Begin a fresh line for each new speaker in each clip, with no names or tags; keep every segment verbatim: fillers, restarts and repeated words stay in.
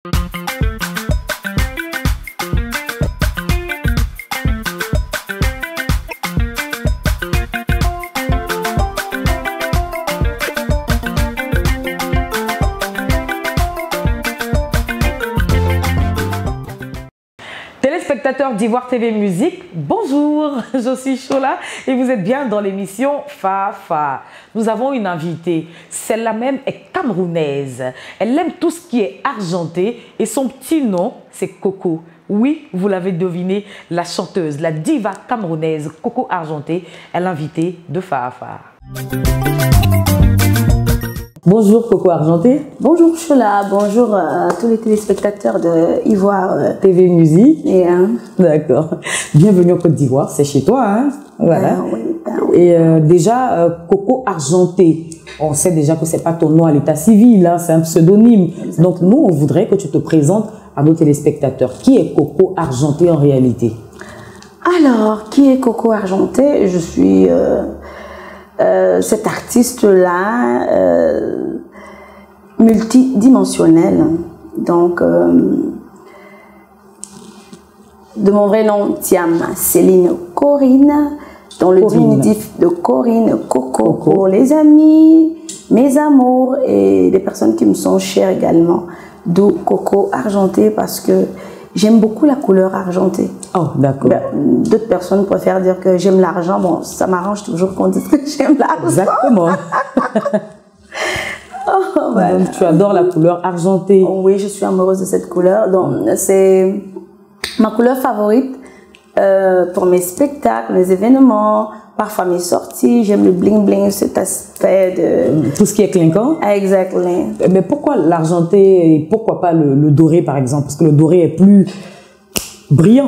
Téléspectateurs d'Ivoire T V Musique, bonjour, je suis Chola et vous êtes bien dans l'émission Fafa. Nous avons une invitée, celle-là même est camerounaise. Elle aime tout ce qui est argenté et son petit nom, c'est Coco. Oui, vous l'avez deviné, la chanteuse, la diva camerounaise Coco Argenté est l'invitée de Fafa. Bonjour Coco Argenté.
Bonjour Chola, bonjour à tous les téléspectateurs de Ivoire euh,
T V Musique.
Et, hein.
D'accord. Bienvenue en Côte d'Ivoire, c'est chez toi, hein. Voilà.
Ben oui, ben oui.
Et euh, déjà, euh, Coco Argenté, on sait déjà que c'est pas ton nom à l'état civil, hein, c'est un pseudonyme. Exactement. Donc nous, on voudrait que tu te présentes à nos téléspectateurs. Qui est Coco Argenté en réalité?
Alors, qui est Coco Argenté? Je suis euh, euh, cet artiste-là, euh, multidimensionnel. Donc, euh, de mon vrai nom, Thiam Céline Corinne, dans le Corinne. Diminutif de Corinne, Coco, Coco, pour les amis, mes amours et les personnes qui me sont chères également. D'où Coco Argenté, parce que j'aime beaucoup la couleur argentée.
Oh, d'accord.
Ben, d'autres personnes préfèrent dire que j'aime l'argent. Bon, ça m'arrange toujours qu'on dise que j'aime l'argent.
Exactement.
Oh, voilà.
Donc, tu adores la couleur argentée.
Oh, oui, je suis amoureuse de cette couleur. Donc, c'est ma couleur favorite euh, pour mes spectacles, mes événements, parfois mes sorties. J'aime le bling bling, cet aspect de...
Tout ce qui est clinquant.
Exactement.
Mais pourquoi l'argenté et pourquoi pas le, le doré, par exemple? Parce que le doré est plus brillant.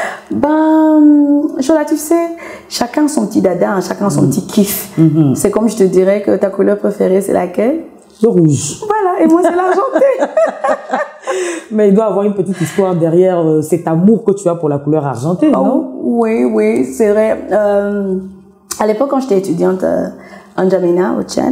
Ben, Chola, tu sais, chacun son petit dada, chacun son mmh. petit kiff. Mmh. C'est comme je te dirais que ta couleur préférée, c'est laquelle?
Le rouge.
Voilà, et moi, c'est l'argenté.
Mais il doit avoir une petite histoire derrière euh, cet amour que tu as pour la couleur argentée, oh, non?
Oui, oui, c'est vrai. Euh, à l'époque, quand j'étais étudiante euh, en N'Djamena, au Tchad,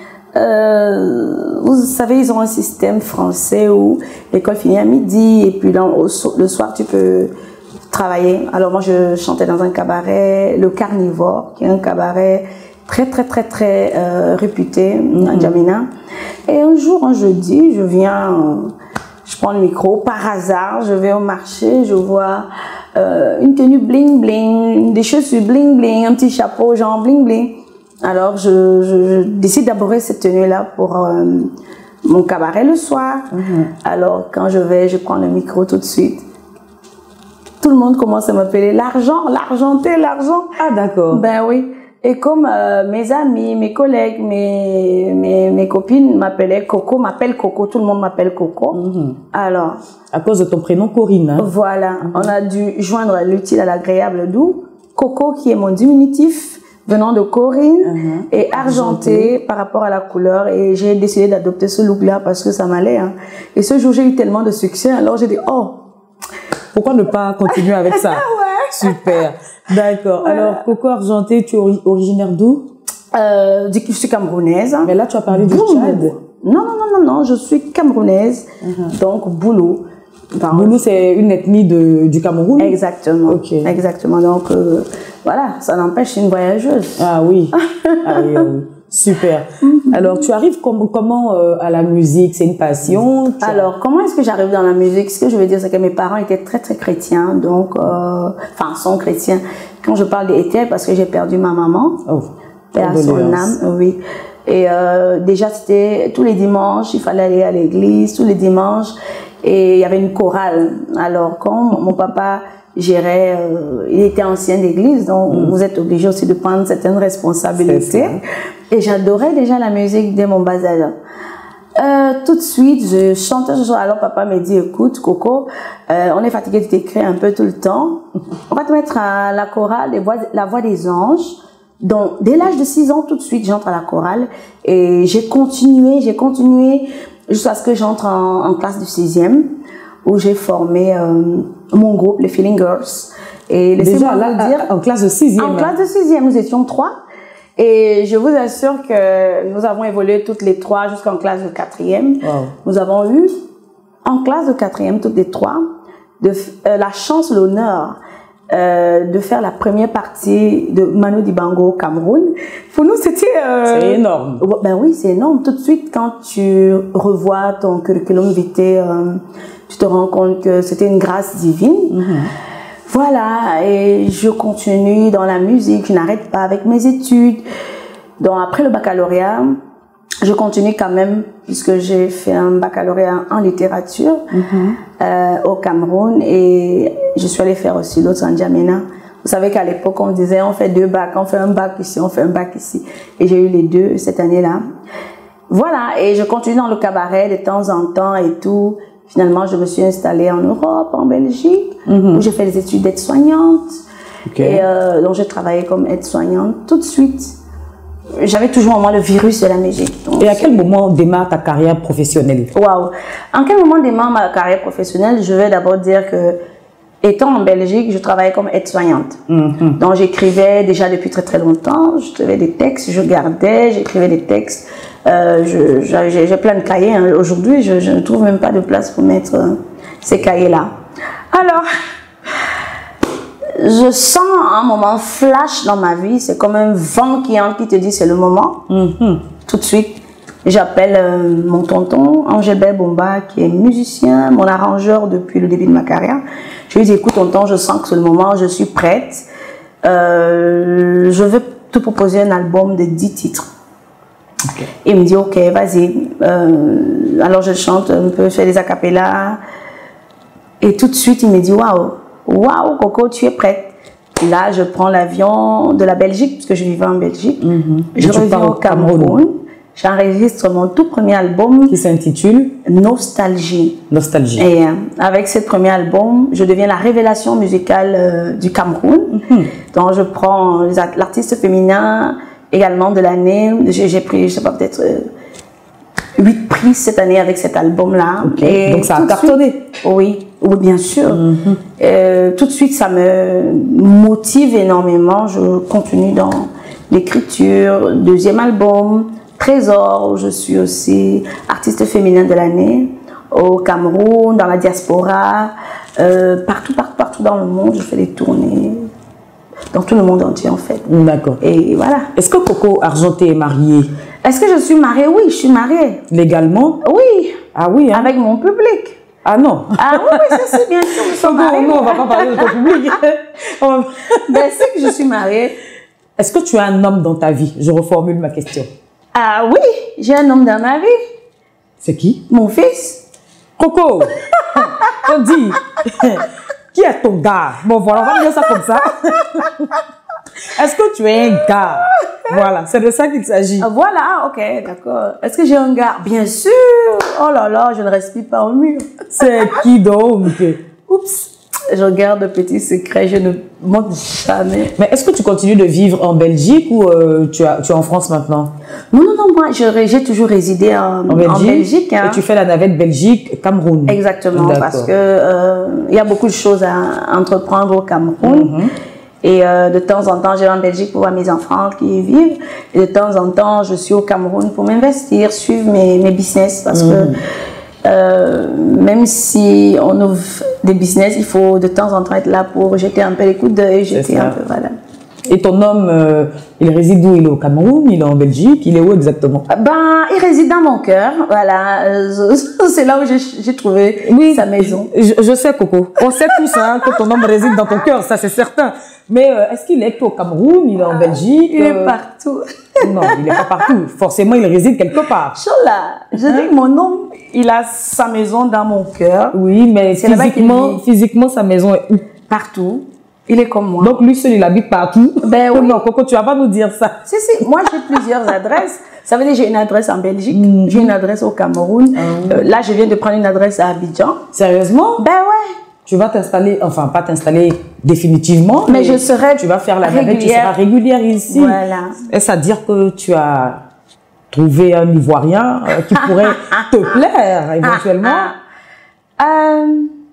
euh, vous savez, ils ont un système français où l'école finit à midi et puis dans, au, le soir, tu peux travailler. Alors moi, je chantais dans un cabaret, le Carnivore, qui est un cabaret très, très, très, très euh, réputé mm-hmm. en N'Djamena. Et un jour, un jeudi, je viens... Euh, je prends le micro, par hasard, je vais au marché, je vois euh, une tenue bling bling, des chaussures bling bling, un petit chapeau genre bling bling. Alors je, je, je décide d'aborder cette tenue-là pour euh, mon cabaret le soir. Mm-hmm. Alors quand je vais, je prends le micro tout de suite. Tout le monde commence à m'appeler l'argent, l'argenté, l'argent.
Ah d'accord.
Ben oui. Et comme euh, mes amis, mes collègues, mes, mes, mes copines m'appelaient Coco, m'appellent Coco, tout le monde m'appelle Coco. Mm-hmm. Alors.
À cause de ton prénom Corinne. Hein?
Voilà. Mm-hmm. On a dû joindre l'utile à l'agréable, d'où Coco, qui est mon diminutif, venant de Corinne, mm-hmm. et argenté, argenté par rapport à la couleur. Et j'ai décidé d'adopter ce look-là parce que ça m'allait. Hein. Et ce jour, j'ai eu tellement de succès. Alors j'ai dit, oh.
Pourquoi ne pas continuer avec ça?
Ouais.
Super. D'accord. Ouais. Alors, Coco Argenté, tu es ori originaire d'où?
euh, Je suis camerounaise.
Mais là, tu as parlé du Tchad.
Non, non, non, non, non, je suis camerounaise. Uh-huh. Donc, Boulou.
Boulou, c'est une ethnie de, du Cameroun?
Exactement.
Ok.
Exactement. Donc, euh, voilà, ça n'empêche, une voyageuse.
Ah oui. Ah oui, ah oui. Super. Mm-hmm. Alors, tu arrives com comment euh, à la musique? C'est une passion?
Alors, comment est-ce que j'arrive dans la musique? Ce que je veux dire, c'est que mes parents étaient très, très chrétiens. Donc, euh, enfin, sont chrétiens. Quand je parle d'été, parce que j'ai perdu ma maman.
Oh,
à son âme, oui. Et euh, déjà, c'était tous les dimanches, il fallait aller à l'église, tous les dimanches. Et il y avait une chorale. Alors, quand mon, mon papa gérait, euh, il était ancien d'église, donc mm. vous êtes obligé aussi de prendre certaines responsabilités. Et j'adorais déjà la musique dès mon bas âge. Euh, tout de suite, je chantais ce soir. Alors papa me dit, écoute Coco, euh, on est fatigué de t'écrire un peu tout le temps. On va te mettre à la chorale, les voix, la voix des anges. Donc, dès l'âge de six ans, tout de suite, j'entre à la chorale. Et j'ai continué, j'ai continué jusqu'à ce que j'entre en, en classe du sixième, où j'ai formé euh, mon groupe, les Feeling Girls. Et
déjà, là, dire, en classe de sixième.
En classe de sixième, nous étions trois. Et je vous assure que nous avons évolué toutes les trois jusqu'en classe de quatrième. Wow. Nous avons eu en classe de quatrième, toutes les trois, de, euh, la chance, l'honneur euh, de faire la première partie de Manu Dibango au Cameroun. Pour nous, c'était... Euh,
c'est énorme.
Ben oui, c'est énorme. Tout de suite, quand tu revois ton curriculum vitae, euh, tu te rends compte que c'était une grâce divine. Mm-hmm. Voilà, et je continue dans la musique, je n'arrête pas avec mes études. Donc après le baccalauréat, je continue quand même, puisque j'ai fait un baccalauréat en littérature mm-hmm. euh, au Cameroun, et je suis allée faire aussi l'autre en N'Djamena. Vous savez qu'à l'époque, on disait on fait deux bacs, on fait un bac ici, on fait un bac ici. Et j'ai eu les deux cette année-là. Voilà, et je continue dans le cabaret de temps en temps et tout. Finalement, je me suis installée en Europe, en Belgique, mm-hmm. où j'ai fait des études d'aide-soignante. Okay. Et euh, donc, j'ai travaillé comme aide-soignante tout de suite. J'avais toujours en moi le virus de la musique. Donc,
et à quel moment démarre ta carrière professionnelle?
Waouh! En quel moment démarre ma carrière professionnelle? Je vais d'abord dire que, étant en Belgique, je travaillais comme aide-soignante. Mm-hmm. Donc, j'écrivais déjà depuis très très longtemps. J'écrivais des textes, je gardais, j'écrivais des textes. Euh, j'ai plein de cahiers. Hein. Aujourd'hui, je, je ne trouve même pas de place pour mettre euh, ces cahiers-là. Alors, je sens un moment flash dans ma vie. C'est comme un vent qui entre, qui te dit c'est le moment. Mm-hmm. Tout de suite, j'appelle euh, mon tonton, Angébert Bomba, qui est musicien, mon arrangeur depuis le début de ma carrière. Je lui dis, écoute tonton, je sens que c'est le moment, je suis prête. Euh, je veux te proposer un album de dix titres. Okay. Il me dit, ok, vas-y. Euh, alors je chante un peu, je fais des acapellas. Et tout de suite, il me dit, waouh, waouh, Coco, tu es prête. Là, je prends l'avion de la Belgique, puisque je vivais en Belgique. Mm-hmm. Je reviens au Cameroun. Cameroun. J'enregistre mon tout premier album.
Qui s'intitule
Nostalgie.
Nostalgie.
Et euh, avec ce premier album, je deviens la révélation musicale euh, du Cameroun. Mm-hmm. Donc, je prends l'artiste féminin également de l'année. J'ai pris, je sais pas, peut-être euh, huit prix cette année avec cet album-là.
Okay. Donc, ça a cartonné.
Suite, oui, oui, bien sûr. Mm-hmm. euh, tout de suite, ça me motive énormément. Je continue dans l'écriture. Deuxième album, Trésor, où je suis aussi artiste féminin de l'année. Au Cameroun, dans la diaspora, euh, partout, partout, partout dans le monde. Je fais des tournées. Dans tout le monde entier, en fait.
D'accord.
Et voilà.
Est-ce que Coco Argenté est mariée?
Est-ce que je suis mariée? Oui, je suis mariée.
Légalement?
Oui.
Ah oui, hein?
Avec mon public.
Ah non.
Ah oui, oui, ça c'est bien sûr.
Coco, non, on ne va pas parler de ton public.
Ben, c'est que je suis mariée.
Est-ce que tu as un homme dans ta vie? Je reformule ma question.
Ah oui, j'ai un homme dans ma vie.
C'est qui?
Mon fils.
Coco, on dit... Qui est ton gars? Bon, voilà, on va dire ça comme ça. Est-ce que tu es un gars? Voilà, c'est de ça qu'il s'agit.
Voilà, ok, d'accord. Est-ce que j'ai un gars? Bien sûr. Oh là là, je ne respire pas au mur.
C'est qui donc?
Oups. Je garde de petits secrets, je ne montre jamais.
Mais est-ce que tu continues de vivre en Belgique ou euh, tu, as, tu es en France maintenant?
Non, non, non, moi j'ai toujours résidé en, en Belgique. En Belgique hein.
Et tu fais la navette Belgique-Cameroun?
Exactement, parce que euh, il y a beaucoup de choses à entreprendre au Cameroun. Mm-hmm. Et euh, de temps en temps, je vais en Belgique pour voir mes enfants qui y vivent. Et de temps en temps, je suis au Cameroun pour m'investir, suivre mes, mes business, parce mm-hmm. que Euh, même si on ouvre des business, il faut de temps en temps être là pour jeter un peu les coups d'œil, jeter un peu, voilà.
Et ton homme, euh, il réside où? Il est au Cameroun, il est en Belgique, il est où exactement?
Ben, il réside dans mon cœur, voilà. Euh, c'est là où j'ai trouvé oui, sa maison.
Je, je sais, Coco. On sait tous hein, que ton homme réside dans ton cœur, ça c'est certain. Mais euh, est-ce qu'il est au Cameroun, il est en Belgique?
Il est partout.
Non, il n'est pas partout. Forcément, il réside quelque part.
Chola, je dis que mon homme, il a sa maison dans mon cœur.
Oui, mais physiquement, physiquement, sa maison est où?
Partout. Il est comme moi.
Donc lui seul, il habite partout?
Ben oui.
Non, Coco, tu vas pas nous dire ça.
Si, si, moi j'ai plusieurs adresses. Ça veut dire que j'ai une adresse en Belgique, mmh. j'ai une adresse au Cameroun. Mmh. Euh, là, je viens de prendre une adresse à Abidjan.
Sérieusement?
Ben ouais.
Tu vas t'installer, enfin pas t'installer définitivement,
mais, mais je serai
tu vas faire la navette, tu seras régulière ici.
Voilà.
Est-ce à dire que tu as trouvé un Ivoirien euh, qui pourrait te plaire éventuellement?
Ah, ah. Euh...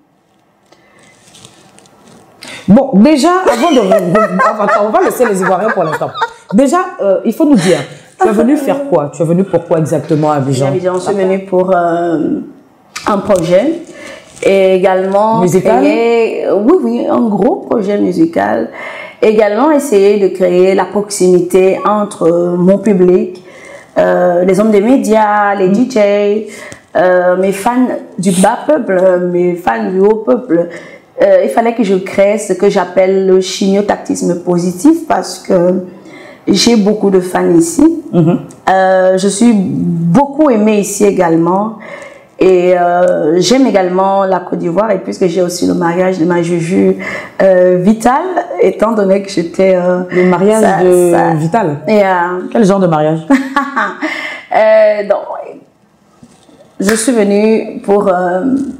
Bon, déjà, avant de... on va laisser les Ivoiriens pour l'instant. Déjà, euh, il faut nous dire, tu es venu faire quoi? Tu es venu pourquoi exactement à Abidjan?
À Abidjan, je suis venue pour euh, un projet. Et également
musical?
créer, oui, oui, un gros projet musical. Également essayer de créer la proximité entre mon public, euh, les hommes des médias, les D J, euh, mes fans du bas peuple, mes fans du haut peuple. Euh, il fallait que je crée ce que j'appelle le chimiotactisme positif parce que j'ai beaucoup de fans ici. Mm-hmm. euh, je suis beaucoup aimée ici également. Et euh, j'aime également la Côte d'Ivoire, et puisque j'ai aussi le mariage de ma Juju euh, Vital, étant donné que j'étais... Euh,
le mariage ça, de ça, Vital
et, euh,
Quel genre de mariage?
euh, donc, je suis venue pour euh,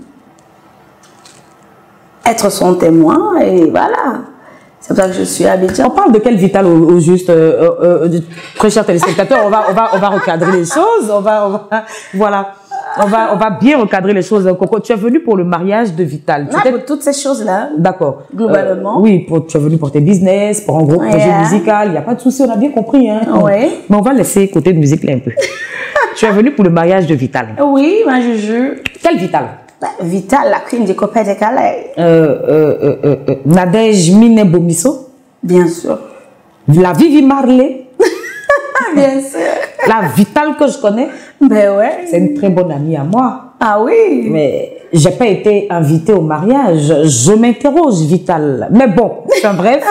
être son témoin, et voilà. C'est pour ça que je suis à Abidjan.
On parle de quel Vital au, au juste, euh, euh, euh, très chers téléspectateurs, on va, on va, on va recadrer les choses, on va, on va voilà. On va, on va bien recadrer les choses. Coco, tu es venu pour le mariage de Vital.
Tu ah, pour toutes ces choses-là.
D'accord.
Globalement.
Euh, oui, pour, tu es venu pour tes business, pour un gros yeah. projet musical. Il n'y a pas de souci, on a bien compris. Hein.
Oui.
Mais on va laisser côté de musique là un peu. Tu es venu pour le mariage de Vital.
Oui, ma Juju.
Quel Vital?
Bah, Vital, la queen des copains de Calais.
Euh, euh, euh, euh, euh, Nadège Mine Bomisso.
Bien sûr.
La Vivi Marley.
Bien sûr.
La Vital que je connais.
Ben ouais.
C'est une très bonne amie à moi.
Ah oui.
Mais j'ai pas été invitée au mariage. Je m'interroge, Vital. Mais bon, enfin bref.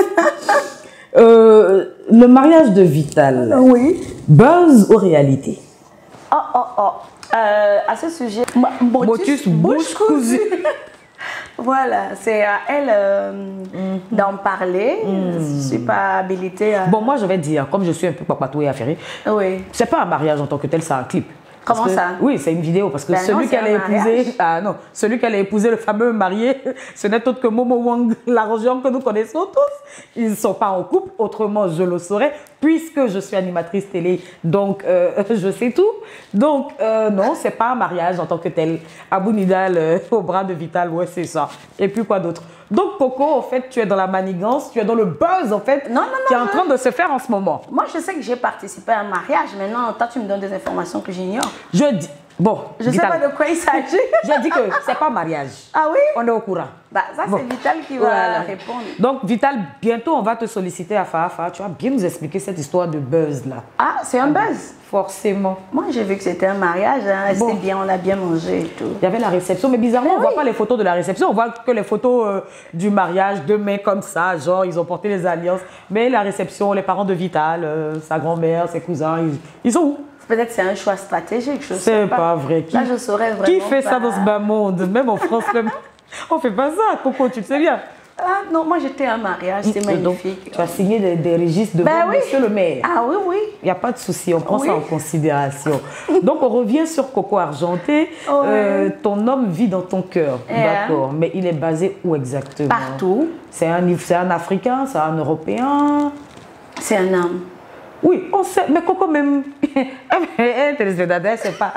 euh, le mariage de Vital.
Oui.
Buzz ou réalité?
Oh, oh, oh. Euh, à ce sujet,
Motus bouche cousue.
Voilà, c'est à elle euh, mm-hmm. d'en parler. Mm. Je ne suis pas habilitée à...
Bon, moi, je vais dire, comme je suis un peu papatouée affairée,
oui.
c'est pas un mariage en tant que tel, c'est un clip.
Comment
que,
ça?
Oui, c'est une vidéo parce que ben celui qu'elle a épousé, ah non, celui qu'elle a épousé, le fameux marié, ce n'est autre que Momo Wang, l'argent que nous connaissons tous. Ils ne sont pas en couple, autrement je le saurais, puisque je suis animatrice télé, donc euh, je sais tout. Donc euh, non, c'est pas un mariage en tant que tel. Abou Nidal euh, au bras de Vital, ouais c'est ça. Et puis quoi d'autre? Donc Coco, en fait, tu es dans la manigance, tu es dans le buzz en fait,
non, non, non,
qui est en train de se faire en ce moment.
Moi, je sais que j'ai participé à un mariage. Maintenant, toi, tu me donnes des informations que j'ignore.
Je dis, bon,
je ne sais pas de quoi il s'agit.
Je dis que c'est pas un mariage.
Ah oui?
On est au courant.
Bah, ça, bon. C'est Vital qui va voilà. répondre.
Donc, Vital, bientôt, on va te solliciter à Fafa. Tu vas bien nous expliquer cette histoire de buzz là.
Ah, c'est un buzz?
Forcément.
Moi, j'ai vu que c'était un mariage. Hein. Bon. C'était bien, on a bien mangé et tout.
Il y avait la réception, mais bizarrement, mais on ne oui. voit pas les photos de la réception. On voit que les photos euh, du mariage, de mains comme ça, genre, ils ont porté les alliances. Mais la réception, les parents de Vital, euh, sa grand-mère, ses cousins, ils, ils sont où?
Peut-être que c'est un choix stratégique.
C'est pas. pas vrai. Qui,
Là, je saurais vraiment
Qui fait
pas...
ça dans ce bas monde? Même en France, même. On fait pas ça, Coco, tu le sais bien.
Ah non, moi j'étais à un mariage, c'était magnifique.
Donc, tu as signé des, des registres devant ben oui. Monsieur le maire.
Ah oui, oui.
Il n'y a pas de souci, on prend
oui.
ça en considération. Donc on revient sur Coco Argenté. Oh, euh, ouais. Ton homme vit dans ton cœur, yeah. D'accord. Mais il est basé où exactement?
Partout.
C'est un, un Africain, c'est un Européen?
C'est un homme.
Oui, on sait, mais Coco même, un téléspectateur, c'est pas.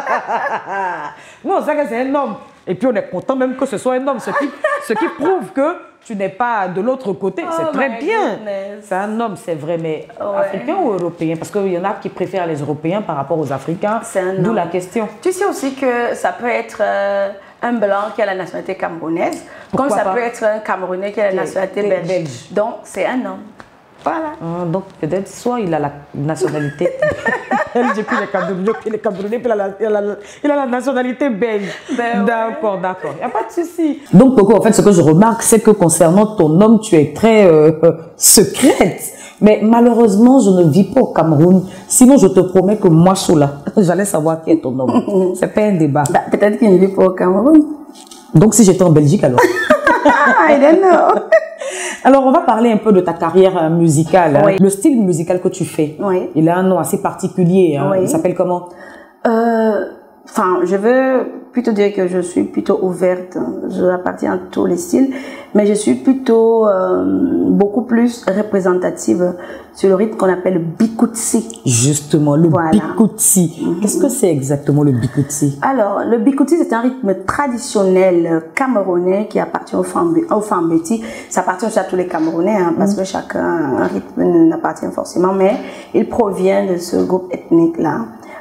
Nous, on sait que c'est un homme. Et puis, on est content même que ce soit un homme, ce qui, ce qui prouve que tu n'es pas de l'autre côté. Oh c'est très bien. C'est un homme, c'est vrai, mais ouais. Africain ou européen? Parce qu'il y en a qui préfèrent les Européens par rapport aux Africains. D'où la question.
Tu sais aussi que ça peut être euh, un blanc qui a la nationalité camerounaise, Pourquoi comme ça pas? peut être un Camerounais qui a la nationalité les, belge. belge. Donc, c'est un homme. Voilà.
Ah, donc peut-être soit il a la nationalité belge, puis les Camerounais, puis les Camerounais, puis il a la, il a la, il a la nationalité belge. Ben d'accord, ouais. d'accord. Il n'y a pas de souci. Donc Coco, en fait, ce que je remarque, c'est que concernant ton homme, tu es très euh, secrète. Mais malheureusement, je ne vis pas au Cameroun. Sinon, je te promets que moi, Chola, j'allais savoir qui est ton homme. C'est pas un débat.
Bah, peut-être qu'il ne vit pas au Cameroun.
Donc si j'étais en Belgique, alors
I don't know.
Alors, on va parler un peu de ta carrière musicale.
Oui.
Hein. Le style musical que tu fais,
oui.
il a un nom assez particulier. Hein. Oui. Il s'appelle comment?
euh, Enfin, je veux plutôt dire que je suis plutôt ouverte. Je appartiens à tous les styles, mais je suis plutôt euh, beaucoup plus représentative sur le rythme qu'on appelle le bikutsi.
Justement, le voilà. bikutsi. Mm-hmm. Qu'est-ce que c'est exactement le bikutsi?
Alors, le bikutsi, c'est un rythme traditionnel camerounais qui appartient au Fambeti. Ça appartient aussi à tous les Camerounais, hein, parce mm-hmm. que chacun, un rythme n'appartient forcément, mais il provient de ce groupe ethnique-là.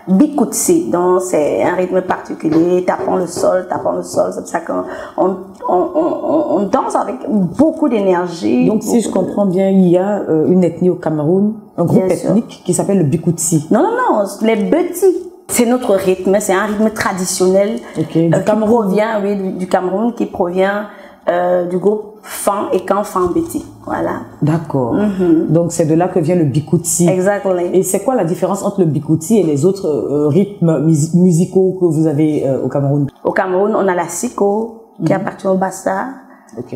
Bikutsi, donc c'est un rythme particulier, tapant le sol, tapant le sol, c'est pour ça qu'on on, on, on, on danse avec beaucoup d'énergie.
Donc si je comprends bien, il y a euh, une ethnie au Cameroun, un groupe
Bien
ethnique
sûr.
qui s'appelle le Bikutsi.
Non, non, non, les Beti, c'est notre rythme, c'est un rythme traditionnel
Okay, du
euh, qui
Cameroun.
provient, oui, du, du Cameroun, qui provient euh, du groupe Fan et Kan Fan Beti, voilà.
D'accord.
Mm-hmm.
Donc c'est de là que vient le Bikutsi.
Exactly.
Et c'est quoi la différence entre le Bikutsi et les autres euh, rythmes mus musicaux que vous avez euh, au Cameroun?
Au Cameroun, on a la Siko, qui
Mm-hmm.
appartient au Bassa.
Ok.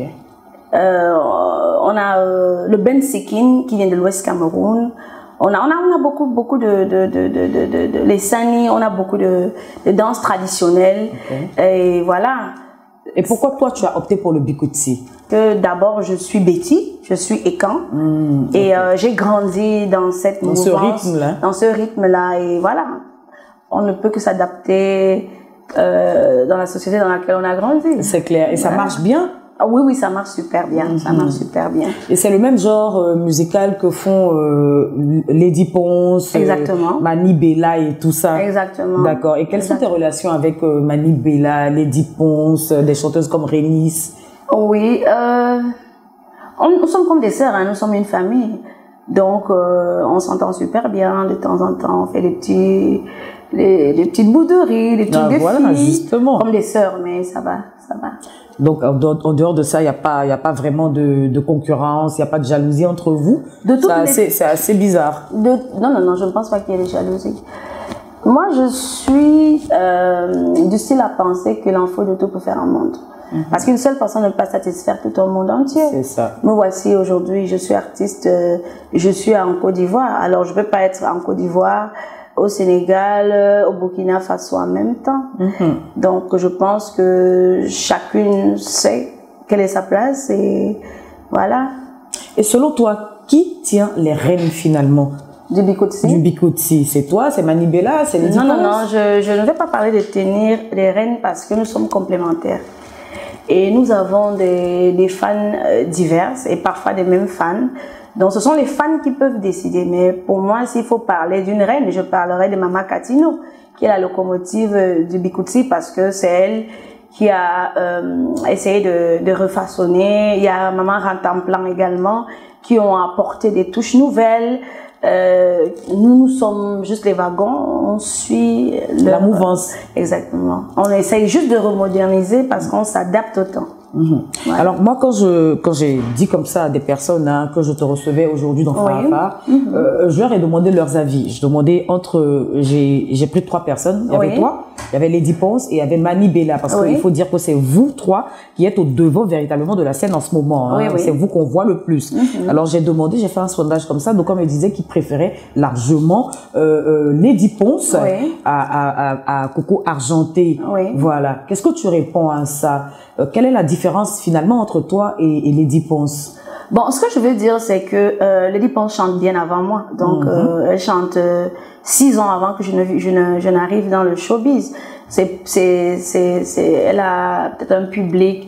Euh, on a euh, le Ben Sikin, qui vient de l'Ouest Cameroun. On a, on a, on a beaucoup, beaucoup de, de, de, de, de, de les Sani, on a beaucoup de, de danses traditionnelles. Okay. Et voilà.
Et pourquoi toi tu as opté pour le Bikutsi?
Que d'abord je suis Betty, je suis Ekan, mmh, okay. et euh, j'ai grandi dans cette
dans
mouvance,
ce rythme-là.
Dans ce rythme-là, et voilà. On ne peut que s'adapter euh, dans la société dans laquelle on a grandi.
C'est clair. Et voilà. Ça marche bien?
Ah oui, oui, ça marche super bien, mmh. ça marche super bien.
Et c'est le même genre euh, musical que font euh, Lady Ponce,
exactement.
Euh, Mani Bella et tout ça.
Exactement.
D'accord. Et quelles Exactement. sont tes relations avec euh, Mani Bella, Lady Ponce, des chanteuses comme Rénis?
Oui, euh, on, nous sommes comme des sœurs, hein, nous sommes une famille. Donc, euh, on s'entend super bien de temps en temps, on fait des petits, des, des petites bouderies, des trucs ah, de
voilà,
filles,
justement.
Comme des sœurs, mais ça va, ça va.
Donc, en dehors de ça, il n'y a pas, il n'y a pas vraiment de, de concurrence, il n'y a pas de jalousie entre vous.
De toutes les...
C'est assez, assez bizarre.
De... Non, non, non, je ne pense pas qu'il y ait de jalousie. Moi, je suis euh, du style à penser que l'info de tout peut faire un monde. Mm-hmm. Parce qu'une seule personne ne peut pas satisfaire tout un monde entier.
C'est ça.
Me voici aujourd'hui, je suis artiste, euh, je suis en Côte d'Ivoire. Alors, je ne peux pas être en Côte d'Ivoire, au Sénégal, au Burkina Faso en même temps. Mm-hmm. Donc, je pense que chacune sait quelle est sa place et voilà.
Et selon toi, qui tient les rênes finalement?
Du Bikutsi?
Du Bikutsi. C'est toi, c'est Mani Bella, c'est Lady
Non,
Ponce?
non, non, je, je ne vais pas parler de tenir les rênes parce que nous sommes complémentaires. Et nous avons des, des fans euh, divers et parfois des mêmes fans. Donc, ce sont les fans qui peuvent décider. Mais pour moi, s'il faut parler d'une reine, je parlerai de Mama Katino, qui est la locomotive euh, du Bikutsi parce que c'est elle qui a euh, essayé de, de refaçonner. Il y a Maman Rantamplan également, qui ont apporté des touches nouvelles. Euh, nous, nous sommes juste les wagons, on suit
le, la mouvance.
Exactement. On essaye juste de remoderniser parce qu'on s'adapte au temps.
Mmh. Ouais. Alors moi, quand je quand j'ai dit comme ça à des personnes hein, que je te recevais aujourd'hui dans
oui.
Fafa, mmh. euh, je leur ai demandé leurs avis. Je demandais entre, j'ai j'ai pris trois personnes. Il y avait oui. toi, il y avait Lady Ponce et il y avait Mani Bella parce oui. qu'il faut dire que c'est vous trois qui êtes au devant véritablement de la scène en ce moment. Hein. Oui, oui. C'est vous qu'on voit le plus. Mmh. Alors j'ai demandé, j'ai fait un sondage comme ça. Donc on me disait qu'ils préféraient largement euh, euh, Lady Ponce oui. à, à, à, à Coco Argenté.
Oui.
Voilà. Qu'est-ce que tu réponds à ça? euh, Quelle est la différence finalement entre toi et, et Lady Ponce?
Bon, ce que je veux dire, c'est que euh, Lady Ponce chante bien avant moi. Donc, mm-hmm. euh, elle chante euh, six ans avant que je ne, je ne, je n'arrive dans le showbiz. C'est, c'est, c'est, c'est, elle a peut-être un public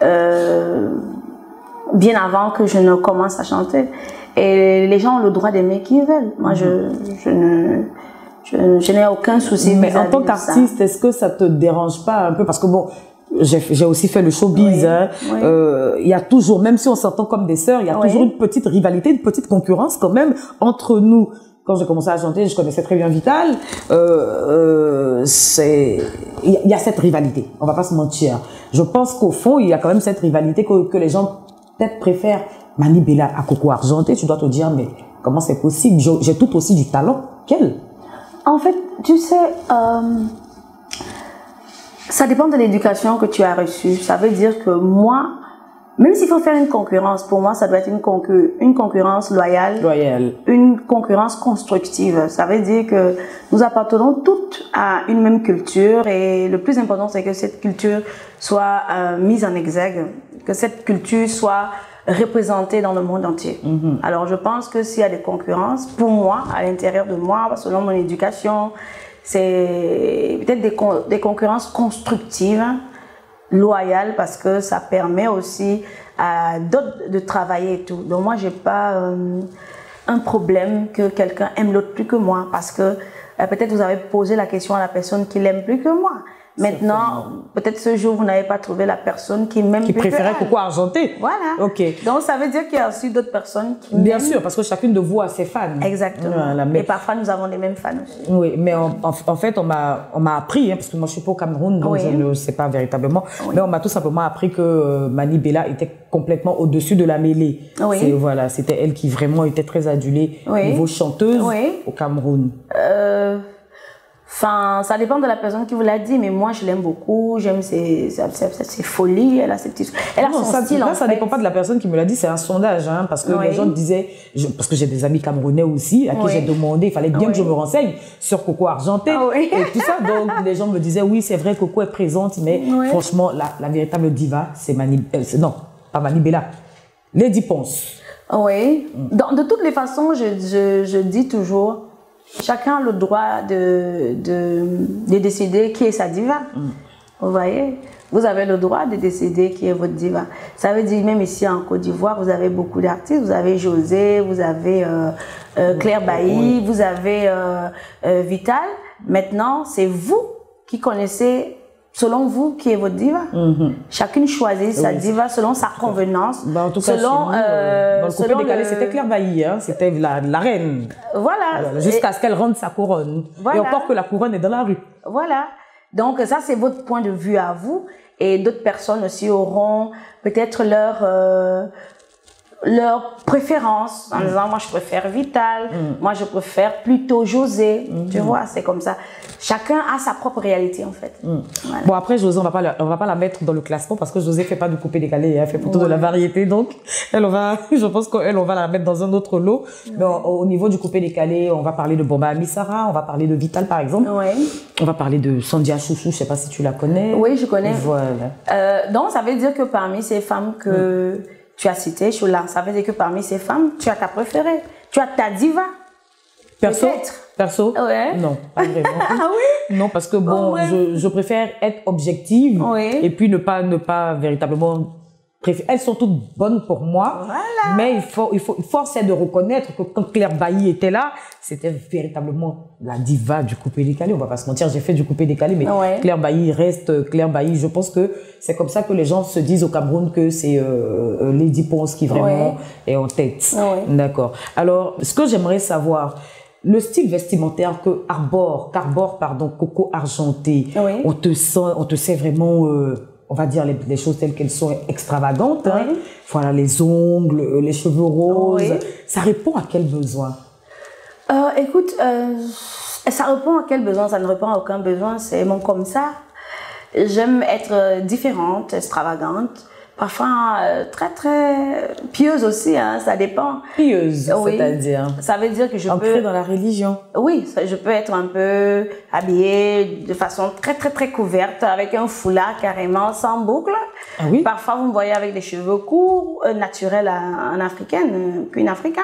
euh, bien avant que je ne commence à chanter. Et les gens ont le droit d'aimer qui ils veulent. Moi, mm-hmm. je, je ne... Je, je n'ai aucun souci.
Mais en tant qu'artiste, est-ce que ça te dérange pas un peu? Parce que bon, j'ai aussi fait le showbiz. Il oui, hein. oui. euh, y a toujours, même si on s'entend comme des sœurs, il y a oui. toujours une petite rivalité, une petite concurrence quand même entre nous. Quand j'ai commencé à chanter, je connaissais très bien Vital. Euh, euh, c'est, il y, y a cette rivalité. On va pas se mentir. Je pense qu'au fond, il y a quand même cette rivalité que, que les gens peut-être préfèrent Mani Bella à Coco Argenté. Tu dois te dire, mais comment c'est possible? J'ai tout aussi du talent qu'elle.
En fait, tu sais, euh, ça dépend de l'éducation que tu as reçue. Ça veut dire que moi, même s'il faut faire une concurrence, pour moi, ça doit être une, concur une concurrence loyale,
loyale,
une concurrence constructive. Ça veut dire que nous appartenons toutes à une même culture et le plus important, c'est que cette culture soit euh, mise en exergue, que cette culture soit représentée dans le monde entier. Mm-hmm. Alors, je pense que s'il y a des concurrences, pour moi, à l'intérieur de moi, selon mon éducation, c'est peut-être des, con des concurrences constructives, loyales, parce que ça permet aussi à d'autres de travailler et tout. Donc, moi, j'ai pas euh, un problème que quelqu'un aime l'autre plus que moi, parce que euh, peut-être vous avez posé la question à la personne qui l'aime plus que moi. Maintenant, peut-être ce jour, vous n'avez pas trouvé la personne qui m'aime
Qui
plus
préférait
que
Coco Argenté.
Voilà.
Ok.
Donc, ça veut dire qu'il y a aussi d'autres personnes qui
Bien
m'aiment.
sûr, parce que chacune de vous a ses fans.
Exactement.
Voilà, mais...
Et parfois, nous avons les mêmes fans aussi.
Oui, mais en, en, en fait, on m'a appris, hein, parce que moi, je suis pas au Cameroun, donc oui. je ne sais pas véritablement, oui. mais on m'a tout simplement appris que euh, Mani Bella était complètement au-dessus de la mêlée.
Oui.
Voilà, c'était elle qui vraiment était très adulée
oui.
niveau chanteuse
oui.
au Cameroun.
Euh... Enfin, ça dépend de la personne qui vous l'a dit, mais moi je l'aime beaucoup, j'aime ses, ses, ses, ses folies, elle a ses petits... Elle a
non,
son
ça,
style,
là,
en
ça
fait.
dépend pas de la personne qui me l'a dit, c'est un sondage, hein, parce que
oui.
les gens disaient, je, parce que j'ai des amis camerounais aussi, à qui
oui.
j'ai demandé, il fallait bien
oui.
que je me renseigne sur Coco Argenté,
ah, oui.
et tout ça, donc les gens me disaient, oui, c'est vrai, Coco est présente, mais
oui.
franchement, la, la véritable diva, c'est Mani... Euh, non, pas Mani Bella, Lady Ponce.
Oui, mm. de, de toutes les façons, je, je, je dis toujours, chacun a le droit de, de, de décider qui est sa diva. Mm. Vous voyez, vous avez le droit de décider qui est votre diva. Ça veut dire, même ici en Côte d'Ivoire, vous avez beaucoup d'artistes. Vous avez José, vous avez euh, euh, Claire Bailly, oui. vous avez euh, euh, Vital. Maintenant, c'est vous qui connaissez, selon vous, qui est votre diva. Mm-hmm. Chacune choisit sa oui. diva selon sa convenance.
Bah, en tout cas, selon, nous, euh, dans le coupé décalé, le... c'était Claire Bailly, hein, c'était la, la reine.
Voilà.
voilà Jusqu'à ce qu'elle rende sa couronne. Voilà. Et encore que la couronne est dans la rue.
Voilà. Donc ça, c'est votre point de vue à vous. Et d'autres personnes aussi auront peut-être leur... Euh, leur préférence, en mm. disant moi je préfère Vital, mm. moi je préfère plutôt José, mm. tu vois, c'est comme ça. Chacun a sa propre réalité en fait. Mm. Voilà.
Bon après José, on va pas la, on va pas la mettre dans le classement parce que José fait pas du coupé décalé, elle fait plutôt ouais. de la variété, donc elle on va, je pense qu'elle on va la mettre dans un autre lot. Ouais. Mais au, au niveau du coupé décalé, on va parler de Bomba Amissara, on va parler de Vital par exemple,
ouais.
on va parler de Sandia Chouchou, je sais pas si tu la connais.
Oui, je connais.
Voilà.
Euh, donc ça veut dire que parmi ces femmes que mm. tu as cité, Chola, ça veut dire que parmi ces femmes, tu as ta préférée. Tu as ta diva.
Perso Perso
ouais.
Non, pas vraiment.
Ah oui?
Non, parce que bon, oh, ouais. je, je préfère être objective
oui.
et puis ne pas, ne pas véritablement... Elles sont toutes bonnes pour moi,
voilà.
mais il faut, il faut, il faut essayer de reconnaître que quand Claire Bailly était là, c'était véritablement la diva du coupé décalé. On va pas se mentir, j'ai fait du coupé décalé, mais
ouais.
Claire Bailly reste Claire Bailly. Je pense que c'est comme ça que les gens se disent au Cameroun que c'est euh, Lady Ponce qui vraiment ouais. est en tête.
Ouais.
D'accord. Alors, ce que j'aimerais savoir, le style vestimentaire que arbore, qu'arbore, pardon, Coco Argenté,
oui.
on te sent, on te sait vraiment, euh, on va dire les, les choses telles qu'elles sont extravagantes.
Oui.
Hein. Voilà, les ongles, les cheveux roses. Oui. Ça répond à quel besoin?
euh, Écoute, euh, ça répond à quel besoin? Ça ne répond à aucun besoin. C'est mon comme ça. J'aime être différente, extravagante. Parfois euh, très très pieuse aussi, hein, ça dépend.
Pieuse, oui. C'est-à-dire? Ça
veut dire que je
Ancrée
peux...
dans la religion.
Oui, ça, je peux être un peu habillée de façon très très très couverte, avec un foulard carrément, sans boucle.
Ah oui?
Parfois vous me voyez avec des cheveux courts, euh, naturels en africaine, queen africaine.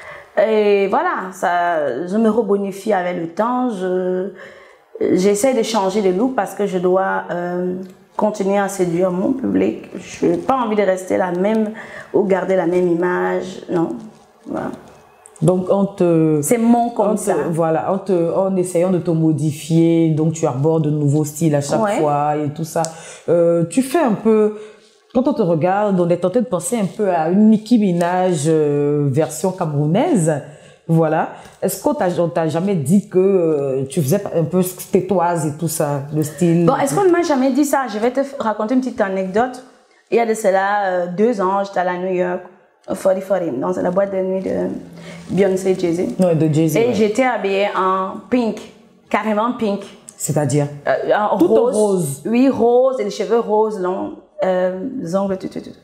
Et voilà, ça, je me rebonifie avec le temps. Je, j'essaie de changer de look parce que je dois... Euh, continuer à séduire mon public. Je n'ai pas envie de rester la même ou garder la même image. Non. Voilà.
Donc, on te...
C'est mon comme
te,
ça.
Voilà, en, te, en essayant de te modifier, donc tu arbores de nouveaux styles à chaque ouais. fois et tout ça. Euh, tu fais un peu... Quand on te regarde, on est tenté de penser un peu à une Nicki Minaj euh, version camerounaise. Voilà. Est-ce qu'on t'a, on t'a jamais dit que euh, tu faisais un peu tétoise et tout ça, le style?
Bon, est-ce qu'on ne m'a jamais dit ça? Je vais te raconter une petite anecdote. Il y a de cela euh, deux ans, j'étais à New York, au forty forty, dans la boîte de nuit de Beyoncé et Jay-Z.
Ouais, de Jay-Z.
Et
ouais.
j'étais habillée en pink, carrément pink.
C'est-à-dire?
euh, en
tout
rose,
en rose.
Oui, rose, et les cheveux roses longs, euh, les ongles, tout, tout, tout.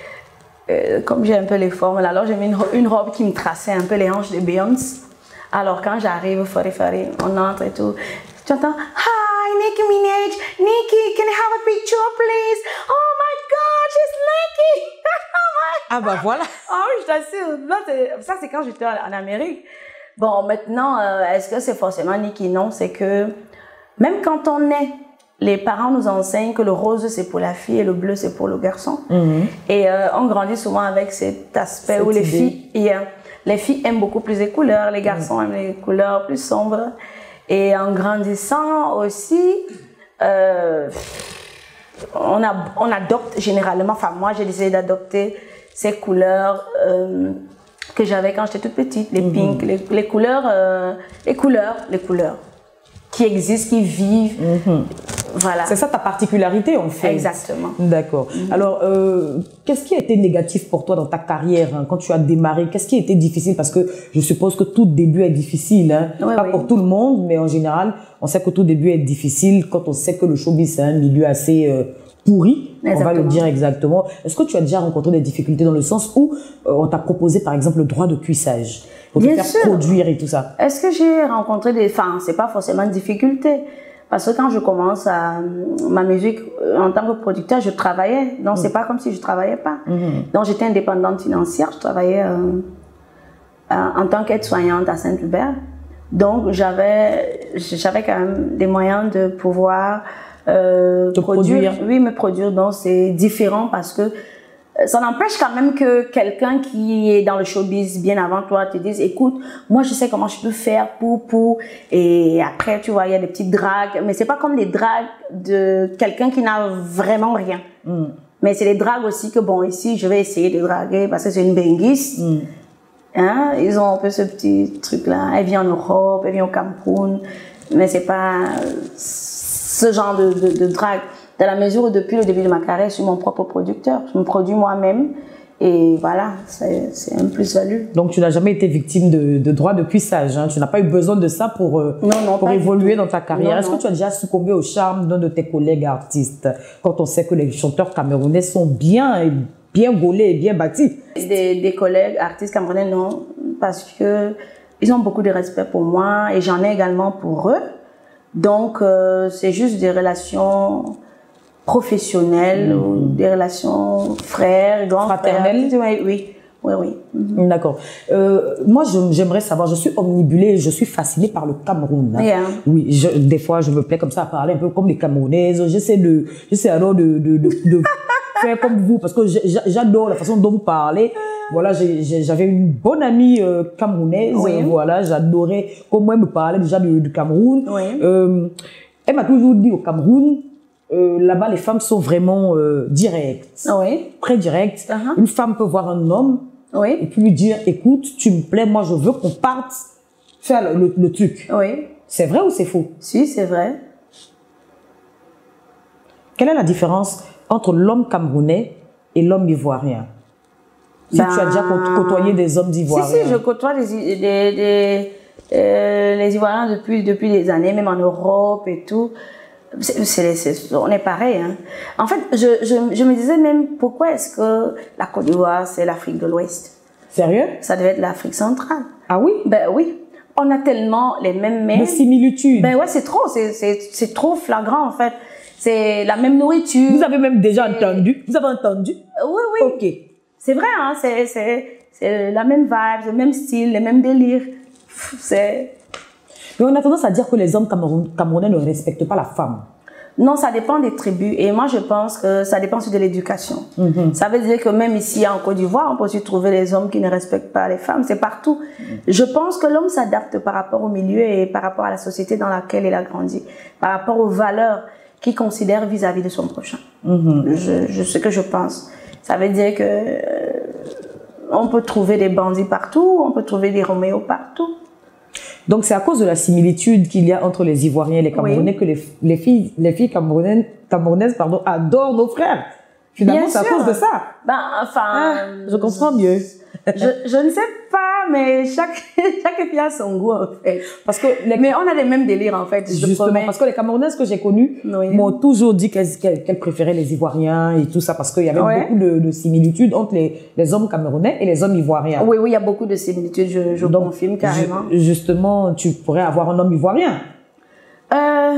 Euh, comme j'ai un peu les formes, alors j'ai mis une, une robe qui me traçait un peu les hanches de Beyoncé. Alors quand j'arrive au forty forty, on entre et tout, tu entends « Hi, Nicki Minaj, Nicki, can I have a picture please? Oh my God, she's Nicki! »
Ah bah voilà.
Oh, je t'assure. Ça, c'est quand j'étais en Amérique. Bon, maintenant, euh, est-ce que c'est forcément Nicki? Non, c'est que même quand on est, les parents nous enseignent que le rose, c'est pour la fille et le bleu, c'est pour le garçon. Mm-hmm. Et euh, on grandit souvent avec cet aspect
Cette
où les
idée.
filles, yeah, les filles aiment beaucoup plus les couleurs, les garçons mm. aiment les couleurs plus sombres. Et en grandissant aussi, euh, on, a, on adopte généralement, enfin moi j'ai décidé d'adopter ces couleurs euh, que j'avais quand j'étais toute petite, les pinks, mm-hmm. les, les couleurs, euh, les couleurs, les couleurs qui existent, qui vivent. Mm-hmm. Voilà. C'est
ça ta particularité en fait.
Exactement.
D'accord. Mm-hmm. Alors, euh, qu'est-ce qui a été négatif pour toi dans ta carrière hein, quand tu as démarré? Qu'est-ce qui a été difficile? Parce que je suppose que tout début est difficile. Hein? Oui, Pas oui. pour tout le monde, mais en général, on sait que tout début est difficile quand on sait que le showbiz c'est un milieu assez euh, pourri. Exactement. On va le dire exactement. Est-ce que tu as déjà rencontré des difficultés dans le sens où euh, on t'a proposé par exemple le droit de cuissage pour te faire sûr. produire et tout ça?
Est-ce que j'ai rencontré des... Enfin, c'est pas forcément une difficulté. Parce que quand je commence à, ma musique en tant que producteur, je travaillais. Donc, mmh. c'est pas comme si je travaillais pas. Mmh. Donc, j'étais indépendante financière. Je travaillais euh, en tant qu'aide-soignante à Saint-Hubert. Donc, j'avais j'avais quand même des moyens de pouvoir euh, produire. produire. Oui, me produire. Donc, c'est différent parce que ça n'empêche quand même que quelqu'un qui est dans le showbiz bien avant toi te dise, écoute, moi je sais comment je peux faire pour, pour, et après tu vois, il y a des petites dragues, mais c'est pas comme des dragues de quelqu'un qui n'a vraiment rien. Mm. Mais c'est des dragues aussi que bon, ici je vais essayer de draguer parce que c'est une benguiste. Mm. Hein? Ils ont un peu ce petit truc là, elle vient en Europe, elle vient au Cameroun, mais c'est pas ce genre de, de, de drague. Dans la mesure où depuis le début de ma carrière, je suis mon propre producteur. Je me produis moi-même et voilà, c'est un plus-value.
Donc, tu n'as jamais été victime de, de droit de cuissage. Hein? Tu n'as pas eu besoin de ça pour, euh, non, non, pour évoluer dans ta carrière. Est-ce que tu as déjà succombé au charme d'un de tes collègues artistes quand on sait que les chanteurs camerounais sont bien, bien gaulés et bien bâtis?
Des, des collègues artistes camerounais, non, parce que ils ont beaucoup de respect pour moi et j'en ai également pour eux. Donc, euh, c'est juste des relations professionnelles, mmh. ou des relations frères, grands
fraternelles.
Frères. Oui, oui, oui.
Mmh. D'accord. Euh, moi, j'aimerais savoir, je suis omnibulée, je suis fascinée par le Cameroun. Hein. Yeah. Oui, je, des fois, je me plais comme ça à parler un peu comme les Camerounaises. J'essaie de, j'essaie alors de, de, de, de faire comme vous, parce que j'adore la façon dont vous parlez. Voilà, j'avais une bonne amie euh, camerounaise. Oui. Voilà, j'adorais comment elle me parlait déjà du, du Cameroun. Oui. Euh, elle m'a toujours dit au Cameroun, euh, là-bas les femmes sont vraiment euh, directes, oui. très directes. Uh-huh. Une femme peut voir un homme oui. et puis lui dire, écoute, tu me plais, moi je veux qu'on parte faire le, le, le truc. Oui. C'est vrai ou c'est faux?
Si, c'est vrai.
Quelle est la différence entre l'homme camerounais et l'homme ivoirien? Si ben, tu as déjà côtoyé des hommes d'ivoiriens.
Si, si, je côtoie des, des, des, euh, les Ivoiriens depuis, depuis des années, même en Europe et tout. C'est, c'est, c'est, on est pareil. Hein. En fait, je, je, je me disais même, pourquoi est-ce que la Côte d'Ivoire, c'est l'Afrique de l'Ouest?
Sérieux?
Ça devait être l'Afrique centrale.
Ah oui?
Ben oui. On a tellement les mêmes mères.
Des similitudes.
Ben ouais, c'est trop, c'est, c'est, c'est trop flagrant en fait. C'est la même nourriture.
Vous avez même déjà entendu? Vous avez entendu?
Euh, oui, oui.
Ok.
C'est vrai, hein, c'est, c'est, c'est la même vibe, le même style, les mêmes délires. C'est...
Mais on a tendance à dire que les hommes camerounais ne respectent pas la femme.
Non, ça dépend des tribus. Et moi, je pense que ça dépend aussi de l'éducation. Mm-hmm. Ça veut dire que même ici, en Côte d'Ivoire, on peut aussi trouver les hommes qui ne respectent pas les femmes. C'est partout. Mm-hmm. Je pense que l'homme s'adapte par rapport au milieu et par rapport à la société dans laquelle il a grandi. Par rapport aux valeurs qu'il considère vis-à-vis de son prochain. Mm-hmm. Je, je sais que je pense. Ça veut dire que euh, on peut trouver des bandits partout, on peut trouver des Roméos partout.
Donc c'est à cause de la similitude qu'il y a entre les Ivoiriens et les Camerounais oui. que les, les filles, les filles camerounaises, camerounaises pardon, adorent nos frères. Finalement, c'est à cause de ça.
Ben, enfin,
ah, je comprends mieux.
je, je ne sais pas, mais chaque, chaque fille a son goût, en fait.
Parce que les...
Mais on a les mêmes délires, en fait.
Justement, parce que les Camerounaises que j'ai connues oui. m'ont toujours dit qu'elles qu'elles préféraient les Ivoiriens et tout ça, parce qu'il y avait ouais. beaucoup de, de similitudes entre les, les hommes camerounais et les hommes ivoiriens.
Oui, oui, il y a beaucoup de similitudes, je, je Donc, confirme carrément.
Ju justement, tu pourrais avoir un homme ivoirien.
Euh...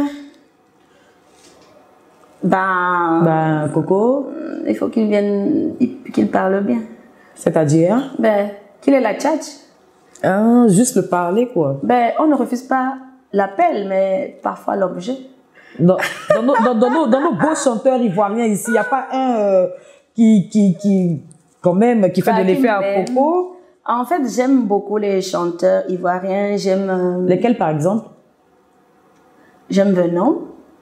Ben...
Ben, Coco.
Il faut qu'il vienne, qu'il parle bien.
C'est-à-dire?
Ben, qu'il ait la tchatch.
Ah, juste le parler, quoi.
Ben, on ne refuse pas l'appel, mais parfois l'objet.
Dans, dans, nos, dans, dans, nos, dans nos beaux chanteurs ivoiriens ici, il n'y a pas un euh, qui, qui, qui, quand même, qui fait bah, de l'effet à Coco.
En fait, j'aime beaucoup les chanteurs ivoiriens. J'aime... Euh...
Lesquels, par exemple?
J'aime Venom.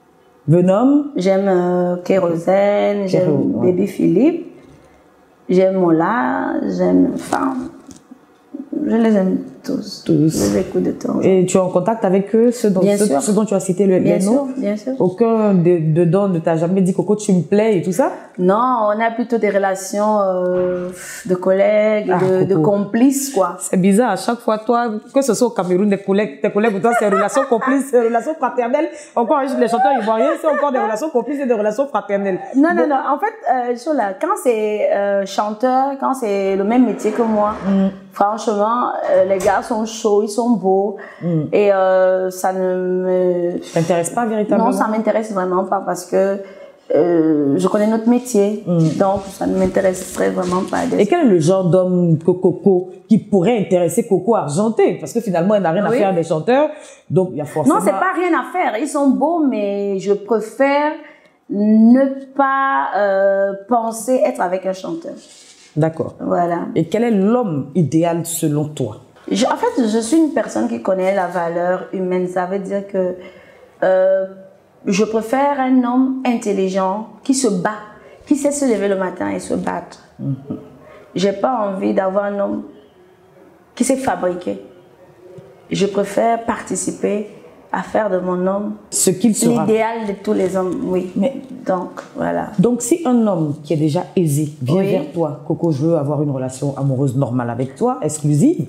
Venom.
J'aime euh, Kérosène, j'aime ouais. Baby Philippe. J'aime Mola, j'aime... Enfin, je les aime tous.
Tous.
Je les écoute de temps.
Et tu es en contact avec eux, ceux dont, ceux, ceux dont tu as cité le,
bien
les
sûr,
noms?
Bien sûr.
Aucun dedans ne t'a jamais dit Coco, tu me plais et tout ça?
Non, on a plutôt des relations euh, de collègues, ah, de, de complices, quoi.
C'est bizarre, à chaque fois, toi, que ce soit au Cameroun, des collègues, tes collègues, pour toi, c'est des relations complices, c'est des relations fraternelles. Encore, les chanteurs ivoiriens, c'est encore des relations complices et des relations fraternelles.
Non, bon. non, non. En fait, euh, là, quand c'est euh, chanteur, quand c'est le même métier que moi, mm. franchement, euh, les gars sont chauds, ils sont beaux. Mm. Et euh, ça ne me...
Ça t'intéresse pas véritablement?
Non, ça m'intéresse vraiment pas parce que Euh, je connais notre métier, mmh. donc ça ne m'intéresserait vraiment pas.
Et quel est le genre d'homme Coco qui pourrait intéresser Coco Argenté? Parce que finalement, elle n'a rien oui. à faire des chanteurs, donc il y a forcément...
Non, c'est pas rien à faire. Ils sont beaux, mais je préfère ne pas euh, penser être avec un chanteur.
D'accord.
Voilà.
Et quel est l'homme idéal selon toi?
je, En fait, je suis une personne qui connaît la valeur humaine. Ça veut dire que... Euh, Je préfère un homme intelligent qui se bat, qui sait se lever le matin et se battre. Mm-hmm. J'ai pas envie d'avoir un homme qui sait fabriquer. Je préfère participer à faire de mon homme
ce qu'il sera.
L'idéal de tous les hommes, oui.
Mais
donc voilà.
Donc si un homme qui est déjà aisé vient oui. vers toi, Coco, je veux avoir une relation amoureuse normale avec toi, exclusive.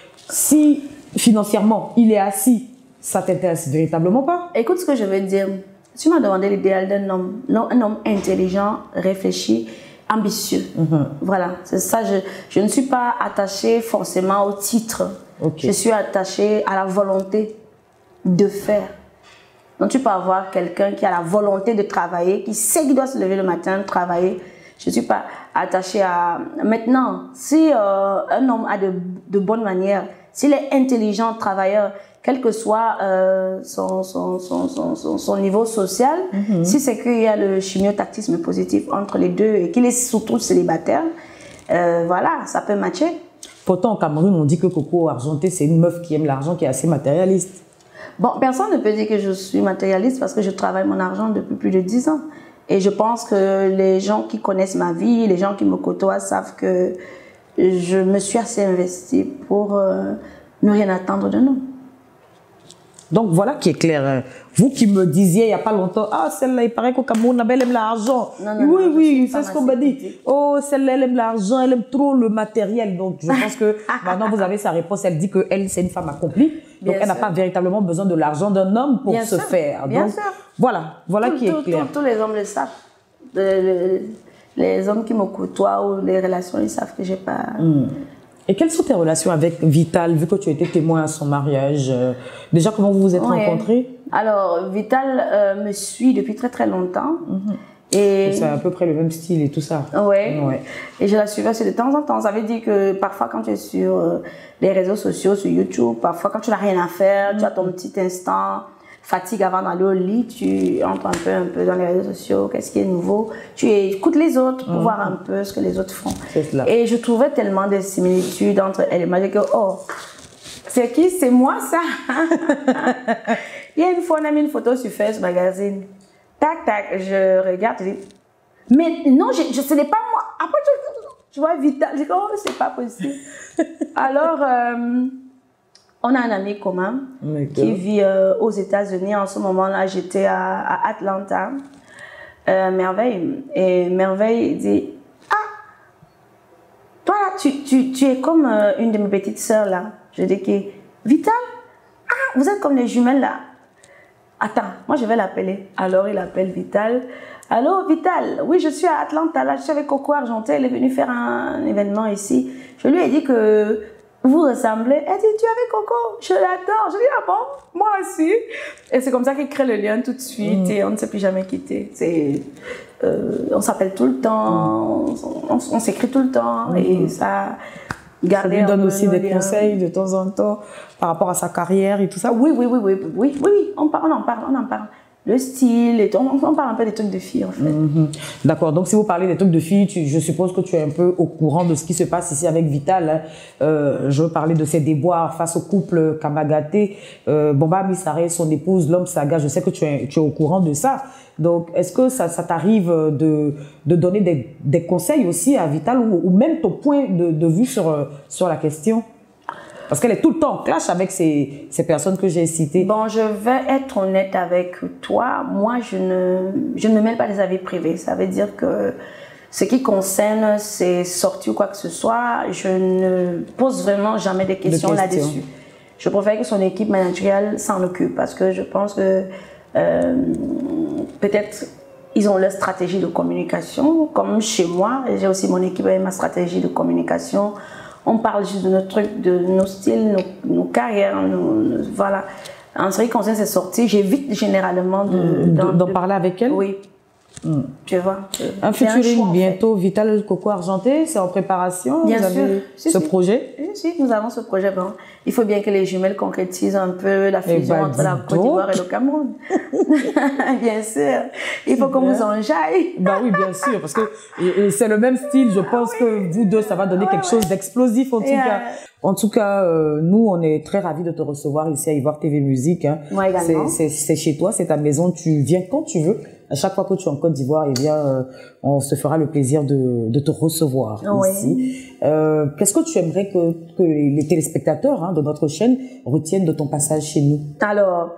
Si financièrement il est assis, ça t'intéresse véritablement pas?
Écoute ce que je veux dire. Tu m'as demandé l'idéal d'un homme, un homme intelligent, réfléchi, ambitieux. Mm-hmm. Voilà, c'est ça. Je, je ne suis pas attachée forcément au titre. Okay. Je suis attachée à la volonté de faire. Donc tu peux avoir quelqu'un qui a la volonté de travailler, qui sait qu'il doit se lever le matin, travailler. Je ne suis pas attachée à... Maintenant, si euh, un homme a de, de bonnes manières, s'il est intelligent, travailleur, quel que soit euh, son, son, son, son, son niveau social, mm-hmm. si c'est qu'il y a le chimiotactisme positif entre les deux et qu'il est surtout célibataire, euh, voilà, ça peut matcher.
Pourtant, au Cameroun, on dit que Coco Argenté, c'est une meuf qui aime l'argent, qui est assez matérialiste.
Bon, personne ne peut dire que je suis matérialiste parce que je travaille mon argent depuis plus de dix ans. Et je pense que les gens qui connaissent ma vie, les gens qui me côtoient savent que je me suis assez investie pour euh, ne rien attendre de nous.
Donc voilà qui est clair. Vous qui me disiez il n'y a pas longtemps, ah celle-là, il paraît qu'au Cameroun, elle aime l'argent. Oui, non, oui, c'est ce qu'on m'a dit. Oh, celle-là, elle aime l'argent, elle aime trop le matériel. Donc je pense que maintenant vous avez sa réponse. Elle dit qu'elle, c'est une femme accomplie. Donc bien elle n'a pas véritablement besoin de l'argent d'un homme pour bien se sûr, faire.
Bien
Donc,
sûr.
Voilà, voilà
tout,
qui
tout,
est clair.
Tous les hommes le savent. Les, les hommes qui me côtoient ou les relations, ils savent que j'ai pas...
Mm. Et quelles sont tes relations avec Vital, vu que tu étais témoin à son mariage? Déjà, comment vous vous êtes ouais. rencontrés?
Alors, Vital euh, me suit depuis très très longtemps.
Mm-hmm. Et c'est à peu près le même style et tout ça.
Ouais. ouais. Et je la suivais aussi de temps en temps. Ça veut dire que parfois, quand tu es sur euh, les réseaux sociaux, sur YouTube, parfois quand tu n'as rien à faire, mm-hmm. tu as ton petit instant... fatigue avant d'aller au lit, tu entres un peu, un peu dans les réseaux sociaux, qu'est-ce qui est nouveau, tu écoutes les autres pour mmh. voir un peu ce que les autres font. Et je trouvais tellement de similitudes entre elle et moi, j'ai dit que, oh, c'est qui? C'est moi ça? Il y a une fois, on a mis une photo sur Face Magazine. Tac, tac, je regarde, je dis, mais non, je, je, ce n'est pas moi. Après, je, je vois Vital, je dis, oh, c'est pas possible. Alors, euh, on a un ami commun qui vit euh, aux États-Unis. En ce moment-là, j'étais à, à Atlanta, euh, Merveille. Et Merveille dit, ah, toi là, tu, tu, tu es comme euh, une de mes petites sœurs là. Je dis, que Vital, ah, vous êtes comme les jumelles là. Attends, moi je vais l'appeler. Alors il appelle Vital. Allô Vital, oui je suis à Atlanta là, je suis avec Coco Argenté, elle est venue faire un événement ici. Je lui ai dit que vous ressemblez. Elle dit, tu es avec Coco? Je l'adore. Je dis, ah bon? Moi aussi. Et c'est comme ça qu'il crée le lien tout de suite mmh. et on ne s'est plus jamais quitté. Euh, on s'appelle tout le temps, mmh. on, on s'écrit tout le temps mmh. et ça...
Ça lui donne aussi des liens. Conseils de temps en temps par rapport à sa carrière et tout ça?
Oui, oui, oui, oui, oui, oui, oui. On, parle, on en parle, on en parle. le style, et on, on parle un peu des trucs de filles en fait.
Mm-hmm. D'accord, donc si vous parlez des trucs de filles, tu, je suppose que tu es un peu au courant de ce qui se passe ici avec Vital. Hein. Euh, je veux parler de ses déboires face au couple Kamagaté, euh, Bomba Missare, son épouse, l'homme Saga, je sais que tu es, tu es au courant de ça. Donc, est-ce que ça, ça t'arrive de, de donner des, des conseils aussi à Vital ou, ou même ton point de, de vue sur, sur la question? Parce qu'elle est tout le temps en clash avec ces, ces personnes que j'ai citées.
Bon, je vais être honnête avec toi. Moi, je ne, je ne me mêle pas des avis privés. Ça veut dire que ce qui concerne ses sorties ou quoi que ce soit, je ne pose vraiment jamais des questions,
de questions.
là-dessus. Je préfère que son équipe managériale s'en occupe parce que je pense que euh, peut-être ils ont leur stratégie de communication. Comme chez moi, j'ai aussi mon équipe avec ma stratégie de communication. On parle juste de nos trucs, de nos styles, nos, nos carrières, nos, nos, voilà. En ce qui concerne ces sorties, j'évite généralement de,
d'en de, de parler avec elle.
Oui. Mm. Tu vois.
Un featuring un bientôt, en fait. Vital Coco Argenté, c'est en préparation.
Bien
vous
sûr.
Avez
si,
ce
si.
projet.
Si, si, nous avons ce projet. Bon, il faut bien que les jumelles concrétisent un peu la fusion bah, entre la Côte d'Ivoire et le Cameroun. Bien sûr. Il faut qu'on vous enjaille.
Bah oui, bien sûr, parce que c'est le même style. Je pense ah, oui. que vous deux, ça va donner ouais, quelque chose d'explosif en tout yeah. cas. En tout cas, euh, nous, on est très ravis de te recevoir ici à Ivoire T V Musique. Hein.
Moi également.
C'est chez toi, c'est ta maison. Tu viens quand tu veux. À chaque fois que tu es en Côte d'Ivoire, eh bien, euh, on se fera le plaisir de, de te recevoir oui. ici. Euh, Qu'est-ce que tu aimerais que, que les téléspectateurs hein, de notre chaîne retiennent de ton passage chez nous?
Alors,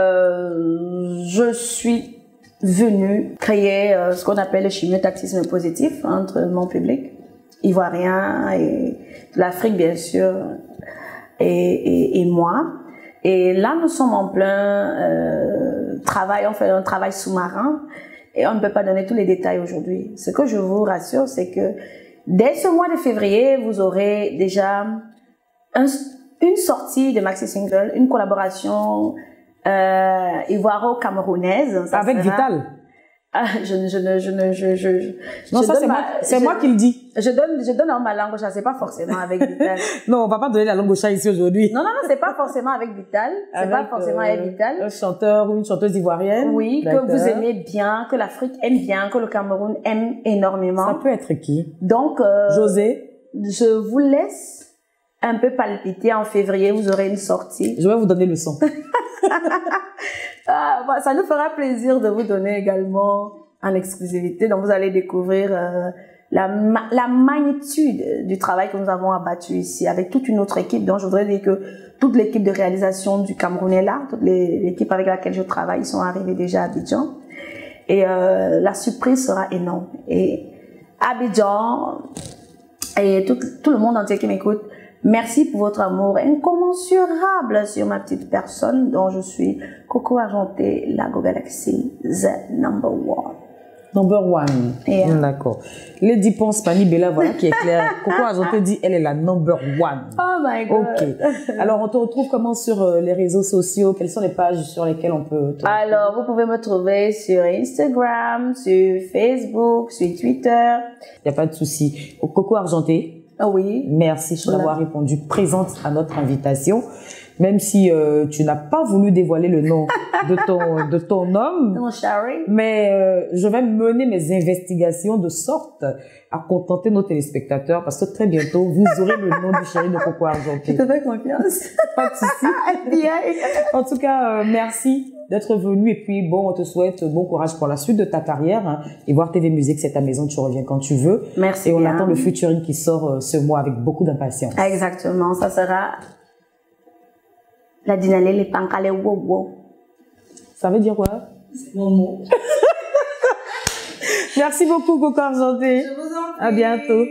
euh, je suis venue créer euh, ce qu'on appelle le chimiotactisme positif entre mon public ivoirien et l'Afrique, bien sûr, et, et, et moi. Et là, nous sommes en plein euh, travail, on fait un travail sous-marin et on ne peut pas donner tous les détails aujourd'hui. Ce que je vous rassure, c'est que dès ce mois de février, vous aurez déjà un, une sortie de maxi single, une collaboration euh, ivoiro-camerounaise.
Avec sera... Vital.
Ah, je ne, je ne, je ne, je, je, je
Non,
je
ça c'est moi, c'est moi qui le dis.
Je donne, je donne en ma langue au chat, c'est pas forcément avec Vital.
Non, on va pas donner la langue au chat ici aujourd'hui.
Non, non, non, c'est pas forcément avec Vital. C'est pas forcément euh, avec Vital.
Un chanteur ou une chanteuse ivoirienne.
Oui, que vous aimez bien, que l'Afrique aime bien, que le Cameroun aime énormément.
Ça peut être qui? Donc,
euh,
José.
Je vous laisse un peu palpiter. En février, vous aurez une sortie.
Je vais vous donner le son.
Ah, bah, ça nous fera plaisir de vous donner également en exclusivité. Donc, vous allez découvrir euh, la, ma la magnitude du travail que nous avons abattu ici avec toute une autre équipe. Donc, je voudrais dire que toute l'équipe de réalisation du Cameroun est là. Toute l'équipe avec laquelle je travaille, ils sont arrivés déjà à Abidjan. Et euh, la surprise sera énorme. Et Abidjan et tout, tout le monde entier qui m'écoute, merci pour votre amour incommensurable sur ma petite personne dont je suis Coco Argenté, la Go Galaxy, the number one.
Number one.
Yeah.
D'accord. Lady Ponce Pani Bella, voilà qui est clair. Coco Argenté dit elle est la number one.
Oh my God.
Ok. Alors on te retrouve comment sur euh, les réseaux sociaux? Quelles sont les pages sur lesquelles on peut te...
Alors vous pouvez me trouver sur Instagram, sur Facebook, sur Twitter.
Il n'y a pas de souci. Coco Argenté.
Ah oui.
Merci pour avoir répondu présente à notre invitation. Même si euh, tu n'as pas voulu dévoiler le nom de ton, de ton homme.
Mon chéri.
Mais euh, je vais mener mes investigations de sorte à contenter nos téléspectateurs parce que très bientôt, vous aurez le nom du chéri de Coco Argenté.
Je te fais confiance.
Pas de souci. En tout cas, euh, merci d'être venu et puis bon, on te souhaite bon courage pour la suite de ta carrière. Hein. Ivoire T V Musique, c'est ta maison, tu reviens quand tu veux.
Merci.
Et on
bien.
attend le featuring qui sort euh, ce mois avec beaucoup d'impatience.
Exactement, ça sera la dinale les pancales wow wow.
Ça veut dire quoi?
C'est mon mot.
Merci beaucoup Coco Argenté.
Je vous en prie.
À bientôt.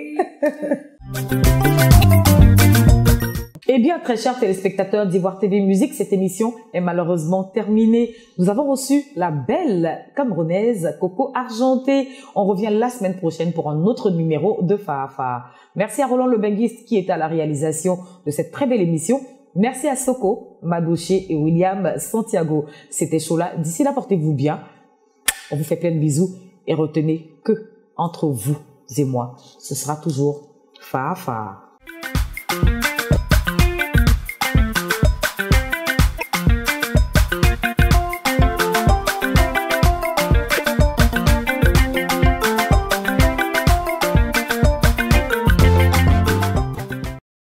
Eh bien, très chers téléspectateurs d'Ivoire T V Musique, cette émission est malheureusement terminée. Nous avons reçu la belle camerounaise Coco Argenté. On revient la semaine prochaine pour un autre numéro de Fafa. Merci à Roland le Benguiste qui est à la réalisation de cette très belle émission. Merci à Soko, Madouché et William Santiago. C'était Chola. D'ici là, portez-vous bien. On vous fait plein de bisous et retenez que entre vous et moi, ce sera toujours Fafa.